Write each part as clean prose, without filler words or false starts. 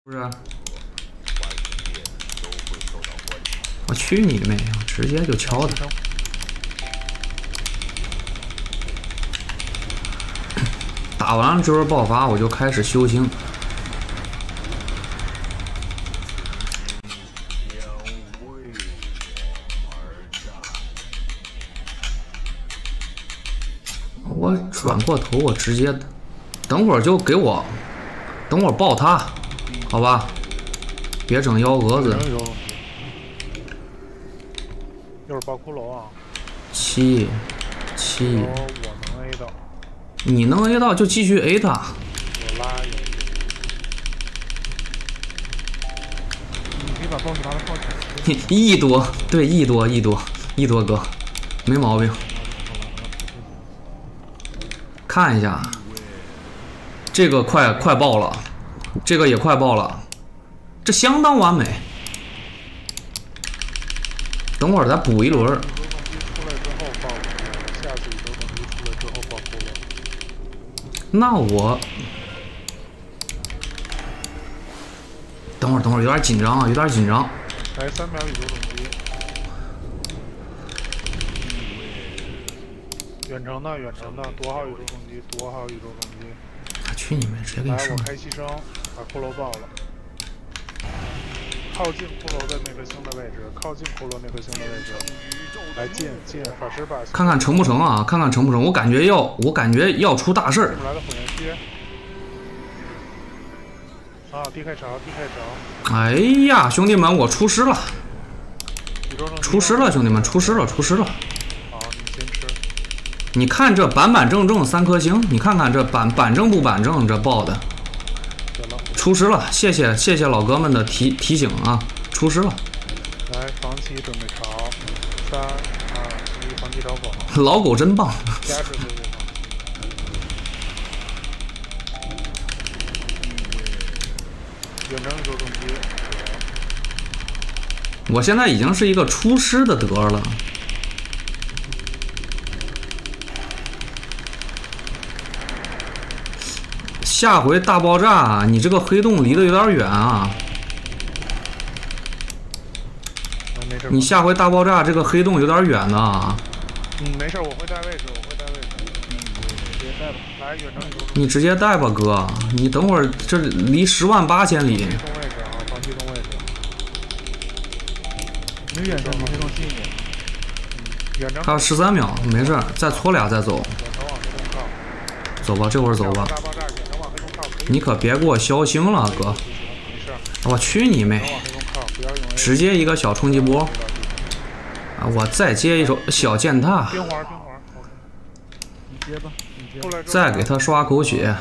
不是？我去你妹！直接就敲他。打完了之后爆发，我就开始修星。我转过头，我直接，等会儿就给我，等会儿爆他，好吧？别整幺蛾子。 又是爆骷髅啊 ！7， 我能 A 到。 你能 A 到就继续 A 他。 我拉一个。你可以把 BOSS 拿来放起来。 1多，对1多哥，没毛病。看一下，这个快爆了，这个也快爆了，这相当完美。等会儿再补一轮。 出来之后爆，下次宇宙等级出来之后爆骷髅。 那我等会儿有点紧张啊，有点紧张。 还3秒宇宙等级。远程的，多号宇宙等级，多号宇宙等级。 去你妹！直接给你上。 来，我开牺牲，把骷髅爆了。靠近骷髅的那颗星的位置，靠近骷髅那颗星的位置。来进，法师把。 看看成不成啊？看看成不成？我感觉要出大事儿。 来的火焰蝎。啊！地开潮。 哎呀，兄弟们，我出师了！出师了，兄弟们，出师了！ 好，你先吃。 你看这板正3颗星，你看看这板正不板正，这爆的。出师了，谢谢老哥们的提醒啊！出师了。 来，防起，准备潮。3、2、1，防起找狗。 老狗真棒。 加持对方。远程宇宙重击。 我现在已经是一个出师的德了。下回大爆炸，你这个黑洞离得有点远啊！你下回大爆炸这个黑洞有点远呢。 没事，我会带位置。直接带吧，来远程宇宙。 你直接带吧，哥。你等会儿这离108000里。 移动位置啊，防移动位置。没远程，移动近一点。远程。 还有13秒，没事，再搓俩再走。 远程往黑洞靠。 走吧，这会儿走吧。你可别给我消星了，哥！我去你妹！直接一个小冲击波啊！我再接一手小践踏，再给他刷口血。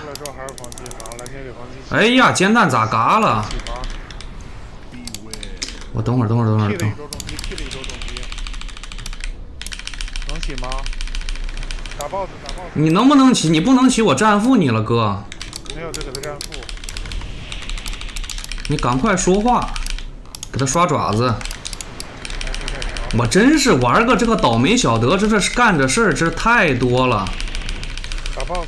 哎呀，煎蛋咋嘎了？我等会儿。 能起吗？打 BOSS。 你能不能起？你不能起，我战负你了，哥。 没有就给他战负。 你赶快说话，给他刷爪子。我真是玩个这个倒霉小德，这是干的事儿，这太多了。 打 BOSS。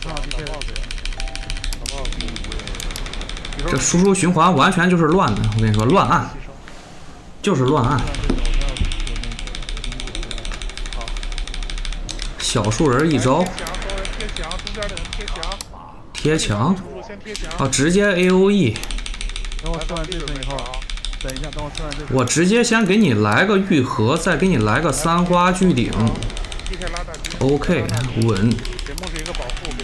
这输出循环完全就是乱的，我跟你说，乱按，就是乱按。小树人一招。贴墙。哦，直接 AOE。 等我吃完这份以后，等一下，等我吃完这份。 我直接先给你来个愈合，再给你来个3花巨顶。OK， 稳。 给梦是一个保护，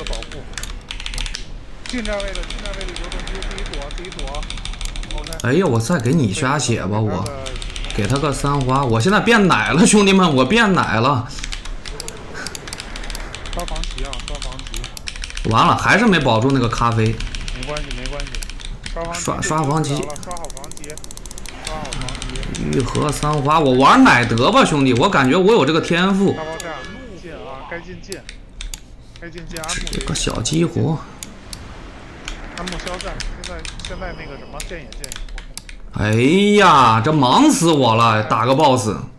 近站位的有东西，自己躲。 哎呀，我再给你加血吧，我给他个3花。我现在变奶了，兄弟们，我变奶了。 刷防旗啊，刷防旗。 完了，还是没保住那个咖啡。 没关系。 刷防旗。 刷好防旗。 愈合3花，我玩奶德吧，兄弟，我感觉我有这个天赋。 大爆炸，进啊，该进。 这个小激活。 安慕消散，现在那个什么剑影。 哎呀，这忙死我了，打个 BOSS。